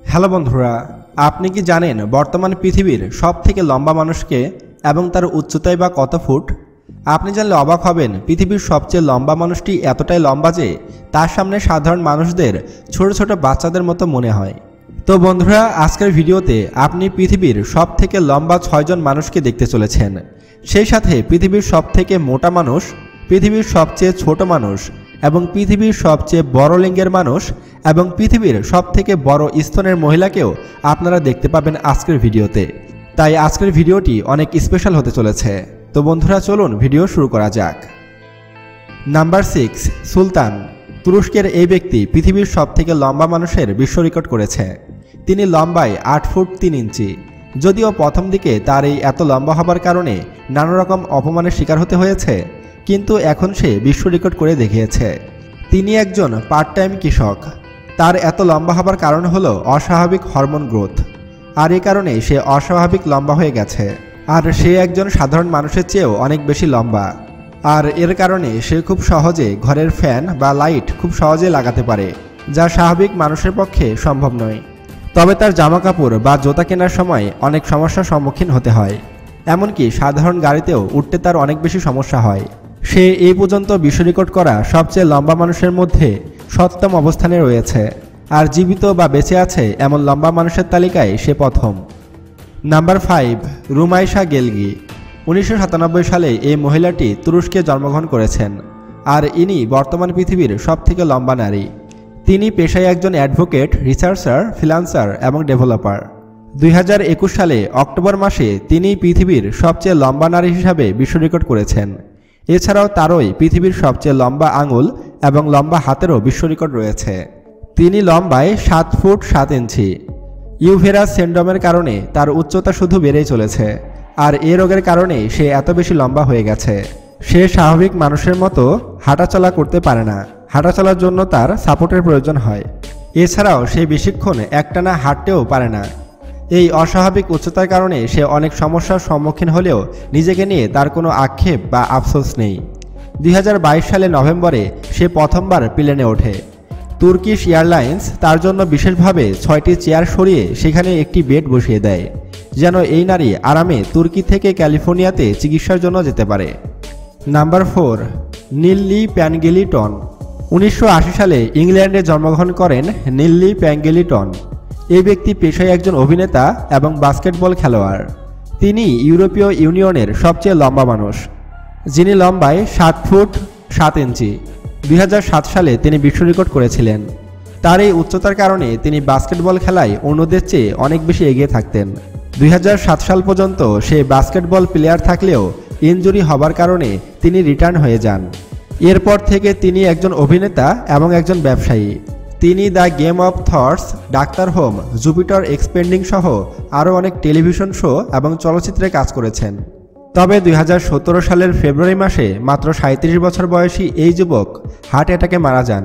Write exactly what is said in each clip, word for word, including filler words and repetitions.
Hello বন্ধুরা, আপনি কি জানেন বর্তমান পৃথিবীর সবথেকে লম্বা মানুষকে এবং তার উচ্চতায় বা কত ফুট? আপনি জানলে অবাক হবেন, পৃথিবীর সবচেয়ে লম্বা মানুষটি এতটাই লম্বা যে তার সামনে সাধারণ মানুষদের ছোট ছোট বাচ্চাদের মতো মনে হয়। তো বন্ধুরা, আজকের ভিডিওতে আপনি পৃথিবীর সবথেকে লম্বা ছয়জন মানুষকে দেখতে চলেছেন। সেই সাথে পৃথিবীর সবথেকে মোটা মানুষ, পৃথিবীর সবচেয়ে ছোট মানুষ এবং পৃথিবীর সবচেয়ে বড় লিঙ্গের মানুষ এবং পৃথিবীর সবথেকে বড় স্তনের মহিলাকেও আপনারা দেখতে পাবেন আজকের ভিডিওতে। তাই আজকের ভিডিওটি অনেক স্পেশাল হতে চলেছে। তো বন্ধুরা, চলুন ভিডিও শুরু করা যাক। Number six, Sultan. তুরস্কের এই ব্যক্তি পৃথিবীর সবথেকে লম্বা মানুষের বিশ্ব রেকর্ড করেছে। তিনি লম্বায় আট ফুট তিন ইঞ্চি। যদিও প্রথম দিকে তার এই এত লম্বা হবার কারণে নানা রকম অপমানের শিকার হতে হয়েছে, কিন্তু এখন সে বিশ্ব রেকর্ড করে দেখিয়েছে। তিনি একজন পার্ট টাইম কৃষক। তার এত লম্বা হবার কারণ হলো অস্বাভাবিক হরমোন গ্রোথ, আর এই কারণে সে অস্বাভাবিক লম্বা হয়ে গেছে। আর সে একজন সাধারণ মানুষের চেয়েও অনেক বেশি লম্বা, আর এর কারণে সে খুব সহজে ঘরের ফ্যান বা লাইট খুব সহজে লাগাতে পারে, যা স্বাভাবিক মানুষের পক্ষে সম্ভব নয়। তবে তার জামা কাপড় বা জুতা কেনার সময় অনেক সমস্যার সম্মুখীন হতে হয়, এমনকি সাধারণ গাড়িতেও উঠতে তার অনেক বেশি সমস্যা হয়। সে এই পর্যন্ত বিশ্ব রেকর্ড করা সবচেয়ে লম্বা মানুষের মধ্যে সপ্তম অবস্থানে রয়েছে, আর জীবিত বা বেঁচে আছে এমন লম্বা মানুষের তালিকায় সে প্রথম। নাম্বার ফাইভ, রুমাইশা গেলগি। উনিশশো সাতানব্বই সালে এই মহিলাটি তুরস্কে জন্মগ্রহণ করেছেন, আর ইনি বর্তমান পৃথিবীর সবথেকে লম্বা নারী। তিনি পেশায় একজন অ্যাডভোকেট, রিসার্চার, ফ্রিল্যান্সার এবং ডেভেলপার। দুই হাজার একুশ সালে অক্টোবর মাসে তিনি পৃথিবীর সবচেয়ে লম্বা নারী হিসাবে বিশ্ব রেকর্ড করেছেন। এছাড়াও তারই পৃথিবীর সবচেয়ে লম্বা আঙুল এবং লম্বা হাতেরও বিশ্ব রেকর্ড রয়েছে। তিনি লম্বায় সাত ফুট সাত ইঞ্চি। ইউভেরাস সিনড্রোমের কারণে তার উচ্চতা শুধু বেড়েই চলেছে, আর এই রোগের কারণে সে এত বেশি লম্বা হয়ে গেছে। সে স্বাভাবিক মানুষের মতো হাঁটাচলা করতে পারে না। হাঁটাচলার জন্য তার সাপোর্টের প্রয়োজন হয়। এছাড়াও সে বেশিক্ষণ একটানা হাঁটতেও পারে না। এই অস্বাভাবিক উচ্চতার কারণে সে অনেক সমস্যার সম্মুখীন হলেও নিজেকে নিয়ে তার কোনো আক্ষেপ বা আফসোস নেই। দুই হাজার বাইশ সালে নভেম্বরে সে প্রথমবার প্লেনে ওঠে। তুর্কিশ এয়ারলাইন্স তার জন্য বিশেষভাবে ছয়টি চেয়ার সরিয়ে সেখানে একটি বেড বসিয়ে দেয়, যেন এই নারী আরামে তুর্কি থেকে ক্যালিফোর্নিয়াতে চিকিৎসার জন্য যেতে পারে। নাম্বার ফোর, নিল্লি প্যানগেলিটন। উনিশশো আশি সালে ইংল্যান্ডে জন্মগ্রহণ করেন নিল্লি প্যানগেলিটন। এই ব্যক্তি পেশায় একজন অভিনেতা এবং বাস্কেটবল খেলোয়াড়। তিনি ইউরোপীয় ইউনিয়নের সবচেয়ে লম্বা মানুষ, যিনি লম্বায় সাত ফুট সাত ইঞ্চি। দুই হাজার সাত সালে তিনি বিশ্ব রেকর্ড করেছিলেন। তার এই উচ্চতার কারণে তিনি বাস্কেটবল খেলায় অন্যদের চেয়ে অনেক বেশি এগিয়ে থাকতেন। দুই হাজার সাত সাল পর্যন্ত সে বাস্কেটবল প্লেয়ার থাকলেও ইনজুরি হবার কারণে তিনি রিটার্ন হয়ে যান। এরপর থেকে তিনি একজন অভিনেতা এবং একজন ব্যবসায়ী। তিনি the game of thrones, doctor home, Jupiter expending সহ আরও অনেক টেলিভিশন শো এবং চলচ্চিত্রে কাজ করেছেন। তবে দুই হাজার সতেরো সালের ফেব্রুয়ারি মাসে মাত্র সাঁত্রিশ বছর বয়সী এই যুবক হার্ট অ্যাটাকে মারা যান।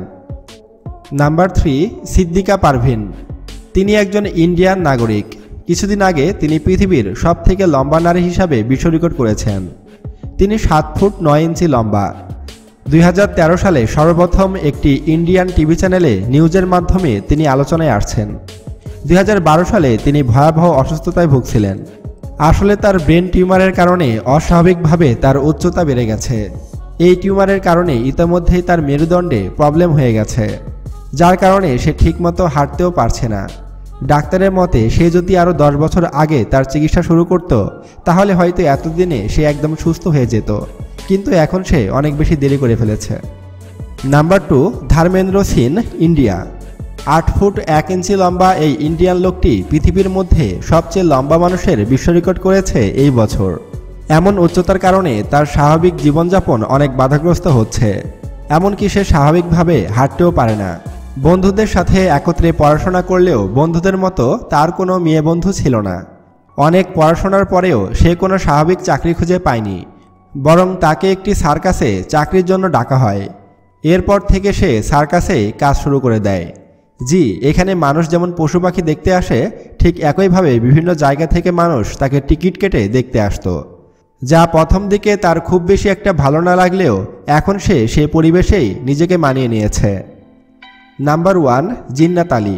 Number three, Siddika Parvin. তিনি একজন ইন্ডিয়ান নাগরিক। কিছুদিন আগে তিনি পৃথিবীর সবথেকে লম্বা নারী হিসাবে বিশ্ব রেকর্ড করেছেন। তিনি সাত ফুট নয় ইঞ্চি লম্বা। দুই হাজার তেরো সালে সর্বপ্রথম একটি ইন্ডিয়ান টিভি চ্যানেলে নিউজের মাধ্যমে তিনি আলোচনায় আসছেন। দুই হাজার বারো সালে তিনি ভয়াবহ অসুস্থতায় ভুগছিলেন। আসলে তার ব্রেন টিউমারের কারণে অস্বাভাবিকভাবে তার উচ্চতা বেড়ে গেছে। এই টিউমারের কারণে ইতিমধ্যেই তার মেরুদণ্ডে প্রবলেম হয়ে গেছে, যার কারণে সে ঠিকমতো হাঁটতেও পারছে না। ডাক্তারের মতে সে যদি আরও দশ বছর আগে তার চিকিৎসা শুরু করত, তাহলে হয়তো এতদিনে সে একদম সুস্থ হয়ে যেত, কিন্তু এখন সে অনেক বেশি দেরি করে ফেলেছে। Number two, Dharmendra Singh, India. আট ফুট এক ইঞ্চি লম্বা এই ইন্ডিয়ান লোকটি পৃথিবীর মধ্যে সবচেয়ে লম্বা মানুষের বিশ্ব রেকর্ড করেছে এই বছর। এমন উচ্চতার কারণে তার স্বাভাবিক জীবনযাপন অনেক বাধাগ্রস্ত হচ্ছে, এমনকি সে স্বাভাবিকভাবে হাঁটতেও পারে না। বন্ধুদের সাথে একত্রে পড়াশোনা করলেও বন্ধুদের মতো তার কোনো মেয়ে বন্ধু ছিল না। অনেক পড়াশোনার পরেও সে কোনো স্বাভাবিক চাকরি খুঁজে পায়নি, বরং তাকে একটি সার্কাসে চাকরির জন্য ডাকা হয়। এরপর থেকে সে সার্কাসেই কাজ শুরু করে দেয়। জি, এখানে মানুষ যেমন পশু পাখি দেখতে আসে, ঠিক একইভাবে বিভিন্ন জায়গা থেকে মানুষ তাকে টিকিট কেটে দেখতে আসতো, যা প্রথম দিকে তার খুব বেশি একটা ভালো না লাগলেও এখন সে সে পরিবেশেই নিজেকে মানিয়ে নিয়েছে। Number one, Jinnat Ali.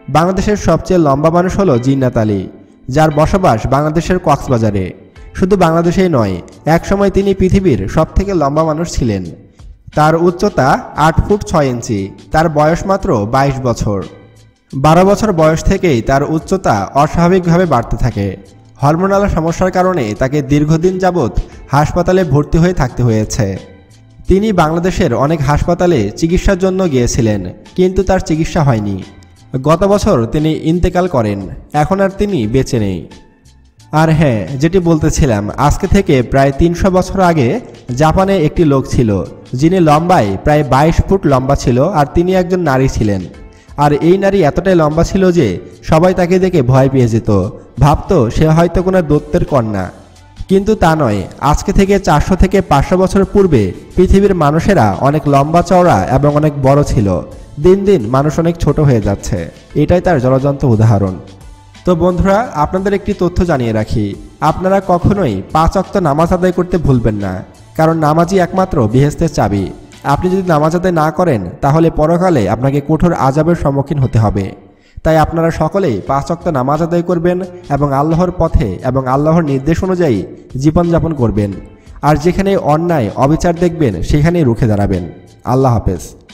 বাংলাদেশের সবচেয়ে লম্বা মানুষ হলো জিন্নাত আলী, যার বসবাস বাংলাদেশের কক্সবাজারে। শুধু বাংলাদেশেই নয়, একসময় তিনি পৃথিবীর সবথেকে লম্বা মানুষ ছিলেন। তার উচ্চতা আট ফুট ছয় ইঞ্চি, তার বয়স মাত্র বাইশ বছর। বারো বছর বয়স থেকেই তার উচ্চতা অস্বাভাবিকভাবে বাড়তে থাকে। হরমোনাল সমস্যার কারণে তাকে দীর্ঘদিন যাবৎ হাসপাতালে ভর্তি হয়ে থাকতে হয়েছে। তিনি বাংলাদেশের অনেক হাসপাতালে চিকিৎসার জন্য গিয়েছিলেন, কিন্তু তার চিকিৎসা হয়নি। গত বছর তিনি ইন্তেকাল করেন। এখন আর তিনি বেঁচে নেই। আর হ্যাঁ, যেটি বলতেছিলাম, আজকে থেকে প্রায় তিনশো বছর আগে জাপানে একটি লোক ছিল, যিনি লম্বায় প্রায় বাইশ ফুট লম্বা ছিল, আর তিনি একজন নারী ছিলেন। আর এই নারী এতটাই লম্বা ছিল যে সবাই তাকে দেখে ভয় পেয়ে যেত, ভাবতো সে হয়তো কোনো দৈত্যের কন্যা। কিন্তু তা নয়। আজকে থেকে চারশো থেকে পাঁচশো বছর পূর্বে পৃথিবীর মানুষেরা অনেক লম্বা চওড়া এবং অনেক বড় ছিল। দিন দিন মানুষ অনেক ছোট হয়ে যাচ্ছে, এটাই তার জ্বলজ্বন্ত উদাহরণ। তো বন্ধুরা, আপনাদের একটি তথ্য জানিয়ে রাখি, আপনারা কখনোই পাঁচ ওয়াক্ত নামাজ আদায় করতে ভুলবেন না, কারণ নামাজই একমাত্র বেহেশতের চাবি। আপনি যদি নামাজ আদায় না করেন, তাহলে পরকালে আপনাকে কঠোর আযাবের সম্মুখীন হতে হবে। তাই আপনারা সকলেই পাঁচ ওয়াক্ত নামাজ আদায় করবেন এবং আল্লাহর পথে এবং আল্লাহর নির্দেশ অনুযায়ী জীবনযাপন করবেন। আর যেখানে অন্যায় অবিচার দেখবেন, সেখানেই রুখে দাঁড়াবেন। আল্লাহ হাফেজ।